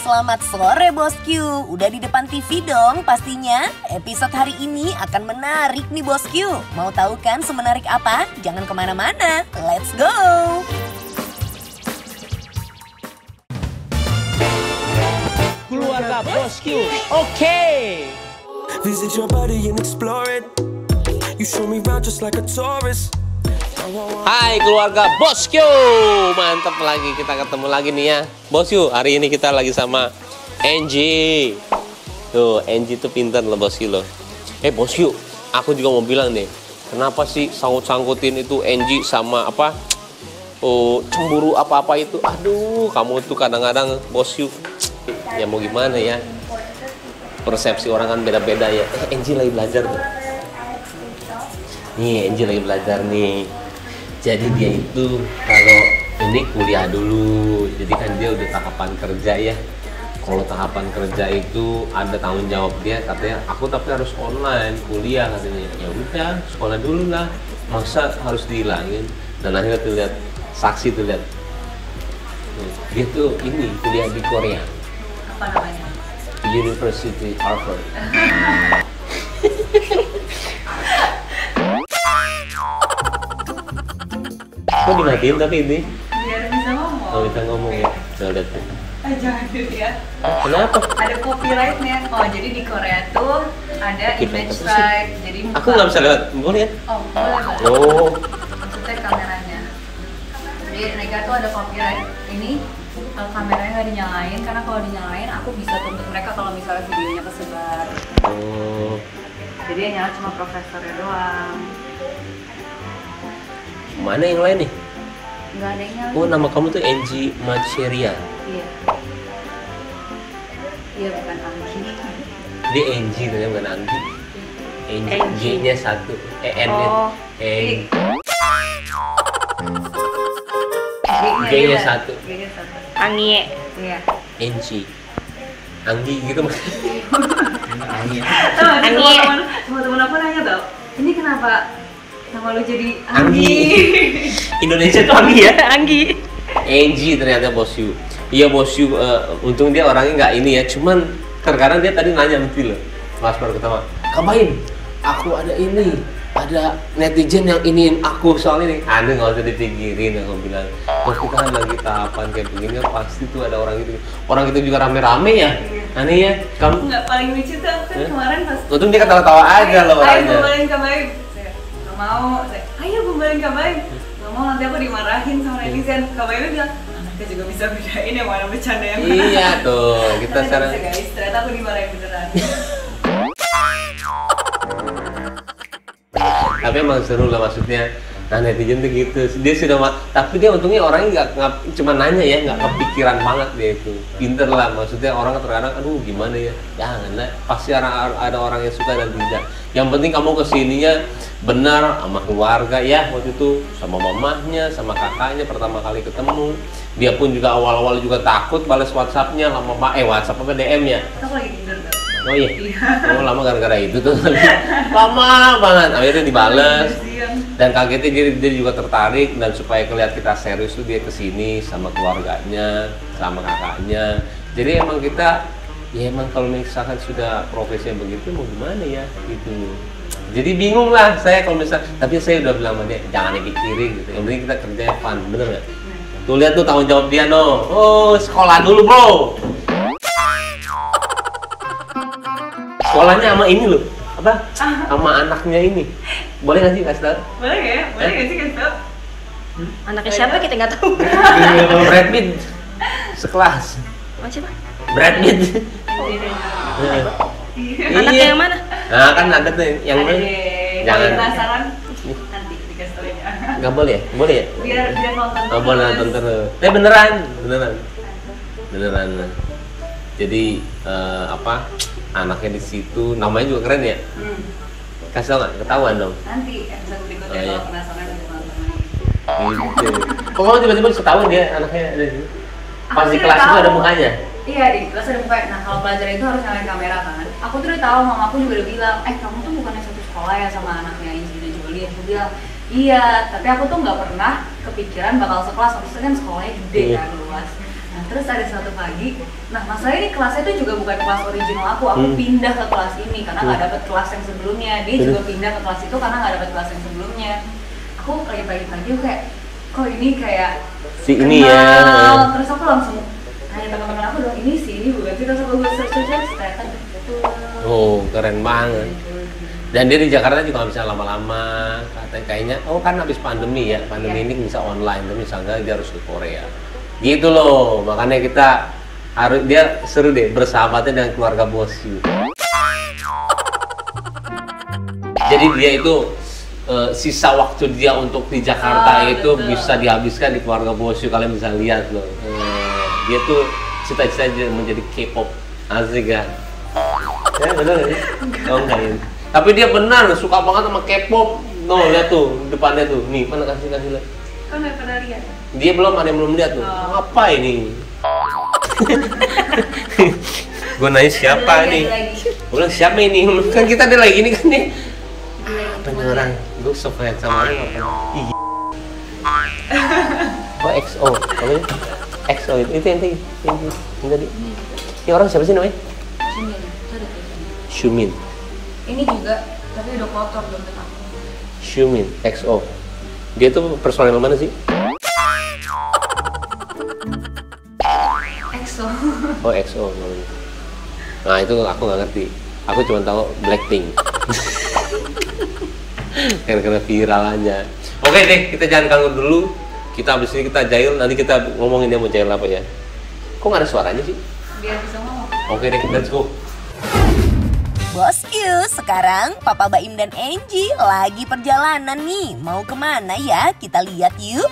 selamat sore bosku. Udah di depan TV dong pastinya. Episode hari ini akan menarik nih bosku. Mau tahu kan semenarik apa? Jangan kemana-mana. Let's go! Keluarga bosku, oke. Visit your body and explore it. You show me round just like a tourist. Hai keluarga bosku, mantap lagi kita ketemu lagi nih ya bosku. Hari ini kita lagi sama Angie. Tuh Angie tuh pintar loh bosku loh. Bosku, aku juga mau bilang nih, kenapa sih sangkut-sangkutin itu Angie sama apa? Oh, cemburu apa-apa itu. Aduh, kamu tuh kadang-kadang bosku. Ya mau gimana ya? Persepsi orang kan beda-beda ya. Angie lagi belajar tuh. Nih, Angie lagi belajar nih. Jadi dia itu kalau ini kuliah dulu, jadi kan dia udah tahapan kerja ya. Kalau tahapan kerja itu ada tanggung jawab dia, katanya aku tapi harus online kuliah katanya. Ya udah, sekolah dulu lah, masa harus dihilangin. Dan akhirnya tuh lihat saksi tuh lihat, dia tuh ini kuliah di Korea. Apa namanya? University Harvard. Kok dimatiin tapi ini? Biar bisa ngomong. Oh, bisa ngomong ya. Coba lihat tuh. Jangan dulu ya. Kenapa? Ada copyrightnya. Oh, jadi di Korea tuh ada image right. Jadi aku nggak bisa lihat. Boleh ya? Oh, boleh. Oh. Maksudnya kameranya. Jadi mereka tuh ada copyright. Ini kameranya nggak dinyalain karena kalau dinyalain aku bisa tuntut mereka kalau misalnya videonya kesebar. Oh. Jadi yang nyala cuma profesornya doang. Mana yang lain nih? Nggak ada yang nyala. Oh, nama kamu tuh Angie Macheria. Iya. Iya, bukan Anggi. Dia Angie ternyata bukan Anggi. Angie. G-nya satu. N-nya. Oh. G-nya satu. G-nya satu. Anggie. Iya. Angie. Anggi gitu mas. Anggi. Anggi. Teman-teman aku nanya tau, ini kenapa nama lu jadi Anggi. Anggi? Indonesia tuh Anggi ya? Anggi. Angie ternyata bosku. Iya bosku, untung dia orangnya nggak ini ya. Cuman terkadang dia tadi nanya mesti loh. Mas baru ketemu. Kabain, aku ada ini. Ada netizen yang iniin aku soal ini. Anda nggak usah dipikirin, aku bilang. Terus kita kan lagi tahapan kayak begini, pasti tuh ada orang itu. Orang itu juga rame-rame ya. Aneh ya. Kamu Nggak paling lucu tuh kan kemarin pas. untung dia ketawa-tawa aja loh Ayo orangnya. gombalin kabain. Nggak mau. Ayo gombalin kabain. Nggak mau, nanti aku dimarahin sama netizen. Kabain bilang, anaknya juga bisa bedain yang mana bercanda yang mana. Iya tuh, kita sekarang. Bisa guys, ternyata aku dimarahin beneran. Tapi emang seru lah maksudnya. Nah netizen tuh gitu, dia sudah tapi dia untungnya orangnya nggak cuma nanya ya, nggak kepikiran banget dia itu. Pinter lah, maksudnya orang terkadang aduh gimana ya, jangan lah, pasti ada orang yang suka dan tidak. Yang penting kamu kesininya benar sama keluarga ya. Waktu itu sama mamahnya, sama kakaknya pertama kali ketemu. Dia pun juga awal-awal juga takut balas WhatsApp-nya, lama WhatsApp apa DM-nya. Aku lagi tidur tuh. Oh iya, oh lama gara-gara itu tuh. Lama banget, akhirnya dibales. Dan kagetnya dia juga tertarik, dan supaya kelihatan kita serius tuh dia kesini sama keluarganya, sama kakaknya. Jadi emang kita, ya emang kalau misalkan sudah profesinya begitu mau gimana ya gitu. Jadi bingung lah saya kalau misalnya, tapi saya udah bilang sama dia jangan dipikirin gitu. Yang penting kita kerjanya fun, bener nggak? Tuh lihat tuh tanggung jawab dia no. Oh sekolah dulu bro. Sekolahnya sama ini loh, apa? Sama anaknya ini. Boleh nggak sih kasih tau? Boleh ya? Boleh nggak sih kasih tau? Anaknya siapa kita nggak tahu. Brad Pitt sekelas. Oh, siapa? Brad Pitt. Anaknya yang mana? Nah kan ada tuh yang Ada mana? deh. Jangan. Kalau penasaran nanti dikasih tau ya. Nggak boleh ya? Boleh ya? Biar nonton. Oh, boleh nonton terus. Beneran. Jadi apa? Anaknya di situ, namanya juga keren ya. Kasih tau nggak? Ketahuan dong. Nanti episode berikutnya Oh, iya. kalau penasaran bisa nonton. Gitu. Kok kamu tiba-tiba ketahuan dia anaknya ada di situ? Pas di Aku kelas udah itu ada tahu. mukanya? Iya, di kelas ada mukanya. Nah, kalau pelajaran itu harus nyalain kamera kan. Aku tuh udah tahu, mama aku juga udah bilang, kamu tuh bukannya satu sekolah ya sama anaknya Angelina Jolie. Aku bilang, iya, tapi aku tuh nggak pernah kepikiran bakal sekelas. Maksudnya kan sekolahnya gede kan, luas. Nah, terus ada suatu pagi, nah masalahnya ini kelasnya itu juga bukan kelas original aku pindah ke kelas ini karena nggak dapet kelas yang sebelumnya, dia juga pindah ke kelas itu karena nggak dapet kelas yang sebelumnya. Aku lagi pagi-pagi kayak, kok ini kayak si ini ya. Terus aku langsung tanya teman-teman aku dong, ini sih, ini bukan sih, terus aku search ternyata gitu. Oh, keren banget. Dan dia di Jakarta juga nggak bisa lama-lama, katanya kayaknya, oh kan habis pandemi ya, pandemi ini bisa online, tapi misalnya dia harus ke Korea. Gitu loh, makanya kita harus, dia seru deh bersahabatnya dengan keluarga Bos Yu. Jadi dia itu sisa waktu dia untuk di Jakarta itu betul. Bisa dihabiskan di keluarga Bos Yu, kalian bisa lihat loh. Dia tuh cita-cita menjadi K-pop, asik kan? Ya benar nggak sih? Oh enggak ya. Tapi dia benar suka banget sama K-pop. Tuh lihat tuh depannya tuh. Nih, mana kasih lihat. Kan udah pernah lihat. Dia belum, ada yang belum lihat tuh. Apa ini? Gue nanya siapa nih? Gue bilang siapa ini? Kan kita ada lagi ini kan nih. Apa nih orang? Gue sefans sama orang apa? Oh XO, apa ini? XO itu yang tadi. Ini orang siapa sih namanya? Xiumin. Ini juga, tapi udah kotor belum tenang. Xiumin, XO. Dia tuh personel mana sih? EXO. Oh EXO namanya. Nah itu aku nggak ngerti. Aku cuma tahu Blackpink. Karena viral aja. Oke deh, kita jangan ganggu dulu. Kita habis ini kita jahil, nanti kita ngomongin dia mau jahil apa ya. Kok nggak ada suaranya sih? Biar bisa ngomong. Oke deh, let's go. Bosku, sekarang Papa Baim dan Angie lagi perjalanan nih. Mau kemana ya? Kita lihat yuk.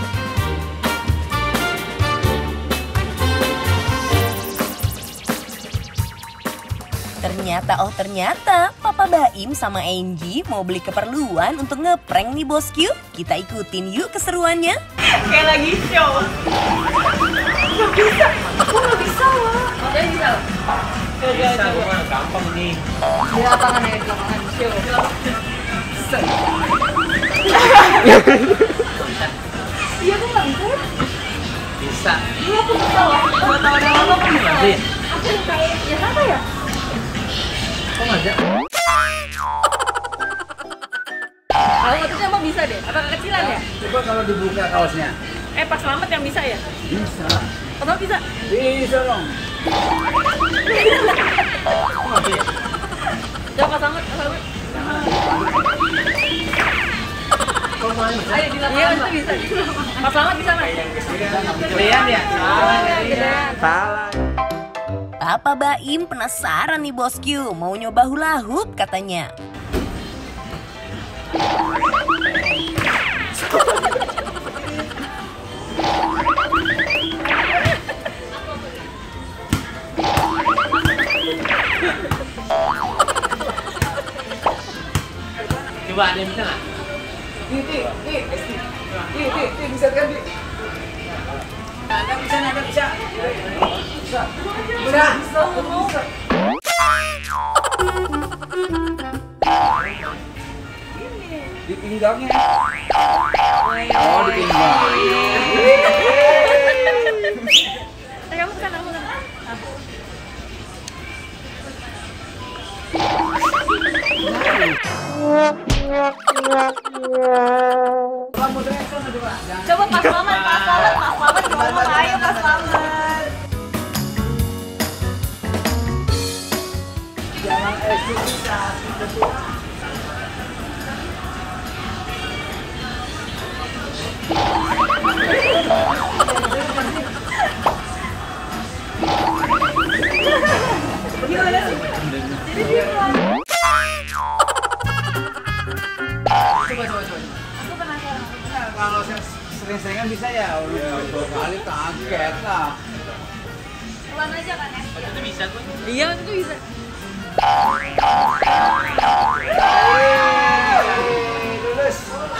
Ternyata Papa Baim sama Angie mau beli keperluan untuk ngeprank nih bosku. Kita ikutin yuk keseruannya. Kayak lagi show. Gak bisa, aku gak bisa loh. Makanya bisa loh. Bisa, gampang nih. Di lapangan ya, di lapangan show. Iya, aku gak bisa. Bisa. Iya, aku bisa loh. 2 tahun yang lalu aku bisa loh. Aku kayak, ya apa ya? Kok nggak ada? Kalau itu emang bisa deh, apa kekecilan ya? Coba kalau dibuka kaosnya. Pas Slamet yang bisa ya? Bisa. Kenapa bisa? Bisa dong. Coba Pas Slamet, Ayo di lapangan. Iya, itu bisa. Pas Slamet bisa Mas? Kalian ya? Salah. Papa Baim penasaran nih bosku, mau nyoba hula hoop katanya. Coba ada yang bisa nggak? Bisa kan? Nada bisa. Di pinggangnya. Oh, di pinggang. Kamu kesana. Coba Pas Slamet gimana? Ayo Pas Slamet. Jangan eksklusivitas. Gimana sih? Jadi gimana? Coba. Aku penasaran. Kalau sering-seringan bisa ya, udah 2 kali kaget lah. Ulang aja kan ya? Iya, itu bisa. Lulus.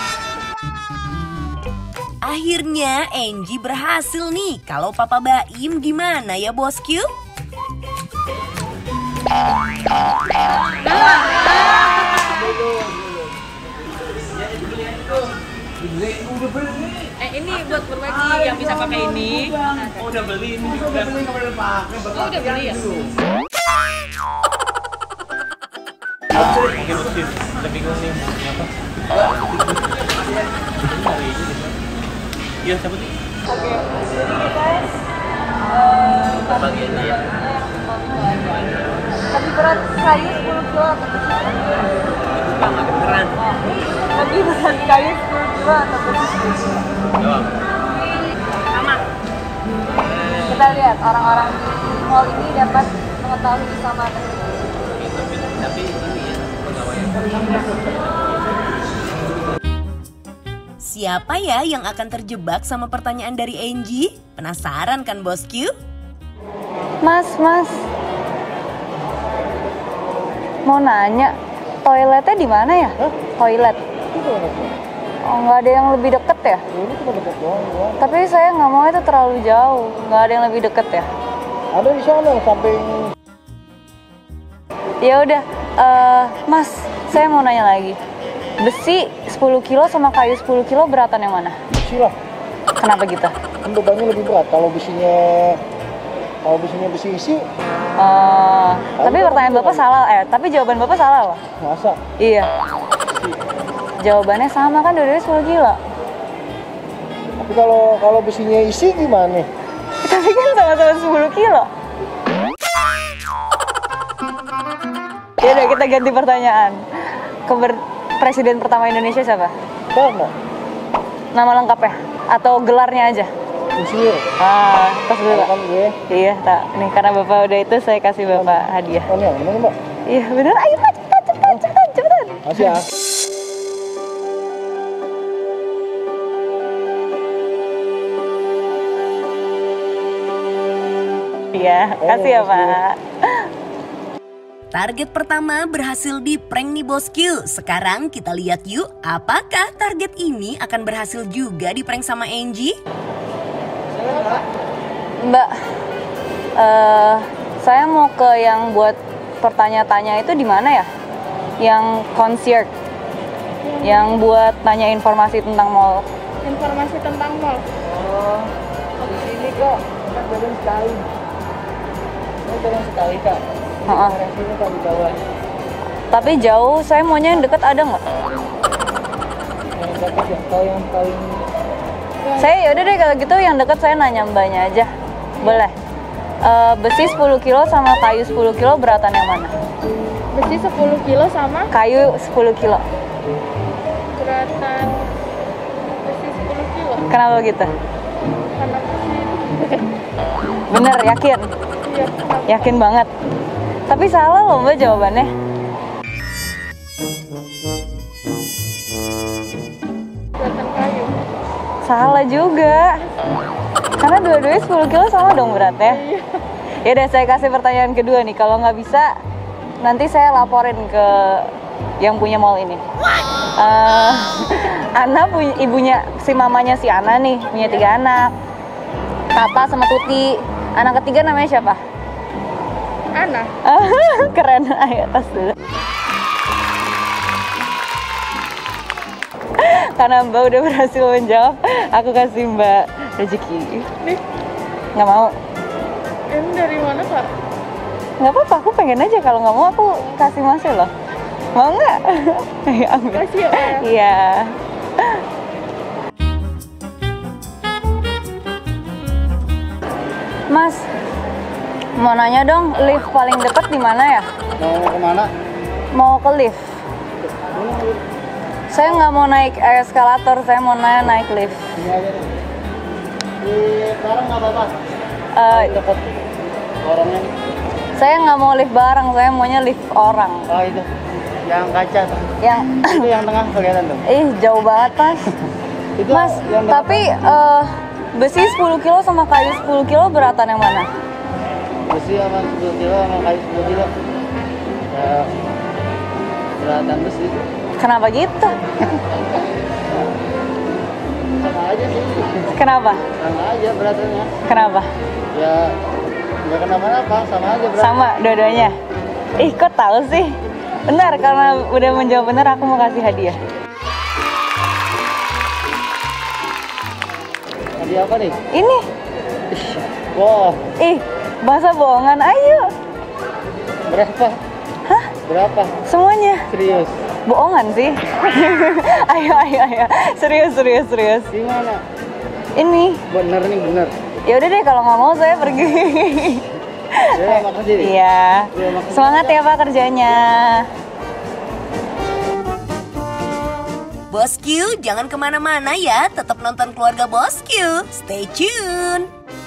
Akhirnya Angie berhasil nih. Kalau Papa Baim gimana ya bosku? ini buat berbagi yang bisa pakai ini. Oh, udah beli ini. Udah beli kemarin pakai. Oh, udah beli ya? Oke, udah bingung nih. Apa? Iya, cabut. Oke, jadi guys, Bagi ini ya. lebih berat kayu 10 kilo atau besi? Banget keren. Lebih berat kayu 10 kilo atau besi? Jawab. Sama. Kita lihat orang-orang di mall ini dapat mengetahui sama atau tidak. Tapi ini ya, pegawai. Siapa ya yang akan terjebak sama pertanyaan dari Angie? Penasaran kan bosku? Mas, mau nanya, toiletnya di mana ya? Toilet. Oh, nggak ada yang lebih deket ya? Ini cuma deket doang. Tapi saya nggak mau itu terlalu jauh. Nggak ada yang lebih deket ya? Ada di sana samping. Ya udah, Mas, saya mau nanya lagi. Besi 10 kilo sama kayu 10 kilo beratan yang mana? Besi lah. Kenapa gitu? Kan bebannya lebih berat. Kalau besinya besi isi, Tapi pertanyaan Bapak salah, tapi jawaban Bapak salah loh. masa? Iya. Jawabannya sama kan, dua-duanya 10 kilo. Tapi kalau besinya isi gimana? Tapi kan sama-sama 10 kilo. Ya udah, kita ganti pertanyaan. Presiden pertama Indonesia siapa? Karena Nama lengkapnya atau gelarnya aja? insinyur. Tas dulu, Pak. Kan gue. Iya, tak. Nih karena Bapak udah itu, saya kasih Bapak hadiah. Oh, yang mana, Mbak? Iya, bener. Ayo, Pak, cepetan. Masih ya. Iya, kasih ya, Pak. Target pertama berhasil di prank nih bosku. Sekarang kita lihat yuk, apakah target ini akan berhasil juga di prank sama Angie? Mbak, saya mau ke yang buat pertanya-tanya itu di mana ya? Yang concierge, yang buat nanya informasi tentang mall. Informasi tentang mall. Oh, di sini kok. Kan turun sekali. Ini turun sekali, Kak. Heeh. Orang sini Kak di bawah. Tapi jauh, saya maunya yang deket ada nggak? Yang dekat ya, kalau yang paling Saya yaudah deh kalau gitu yang deket saya nanya mbaknya aja. Boleh. Besi 10 kilo sama kayu 10 kilo beratan yang mana? Besi 10 kilo sama Kayu 10 kilo. beratan besi 10 kilo. Kenapa gitu? Karena besi. Bener, yakin? Iya, kenapa? Yakin banget. Tapi salah loh mbak jawabannya. Beratan kayu. Salah juga. Karena dua-duanya 10 kilo sama dong beratnya. Ya udah, saya kasih pertanyaan kedua nih. Kalau nggak bisa, nanti saya laporin ke yang punya mall ini. Ana punya ibunya, si mamanya si Ana nih punya 3 anak. Tata sama Tuti. Anak ketiga namanya siapa? Ana. Keren. Ayo tas dulu. Karena Mbak udah berhasil menjawab, aku kasih Mbak rezeki. Nih, Nggak mau? ini dari mana, Kak? Nggak apa-apa, aku pengen aja. Kalau nggak mau aku kasih Masnya loh. Mau nggak? Ayo ambil. Kasih ya, Pak. Iya. Mas, mau nanya dong, lift paling dekat di mana ya? mau kemana? Mau ke lift. Saya nggak mau naik eskalator, saya mau naik lift. Ini aja deh. Di barang nggak apa-apa. Dekat orangnya. Saya nggak mau lift barang, saya maunya lift orang. Oh itu, yang kaca tuh. Yang Itu yang tengah kelihatan tuh. jauh banget mas. Itu Mas, yang dekat. tapi besi 10 kilo sama kayu 10 kilo beratan yang mana? Besi sama 10 kilo sama kayu 10 kilo. Ya, beratan besi. Kenapa gitu? Sama aja sih. Kenapa? Sama aja beratannya. Kenapa? Ya, nggak kenapa-napa, sama aja berat. Sama dua-duanya. Ih, kok tahu sih? Benar, karena udah menjawab benar aku mau kasih hadiah. Hadiah apa nih? Ini. Wow, Masa bohongan? Ayo. berapa? Hah? Berapa? Semuanya. Serius? Bohongan sih. ayo. Serius. Gimana? Ini. Bener nih, bener. Ya udah deh, kalau nggak mau saya pergi. Ya, makasih. Iya. Semangat ya Pak kerjanya. Bosku, jangan kemana-mana ya, tetap nonton Keluarga Bosku. Stay tune.